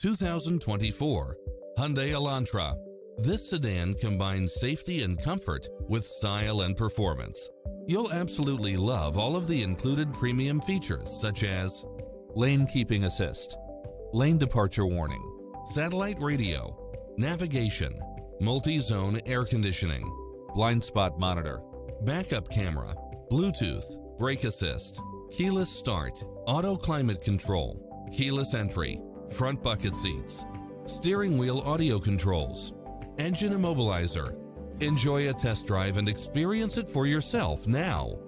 2024 Hyundai Elantra. This sedan combines safety and comfort with style and performance. You'll absolutely love all of the included premium features such as lane keeping assist, lane departure warning, satellite radio, navigation, multi-zone air conditioning, blind spot monitor, backup camera, Bluetooth, brake assist, keyless start, auto climate control, keyless entry, front bucket seats, steering wheel audio controls, engine immobilizer. Enjoy a test drive and experience it for yourself now.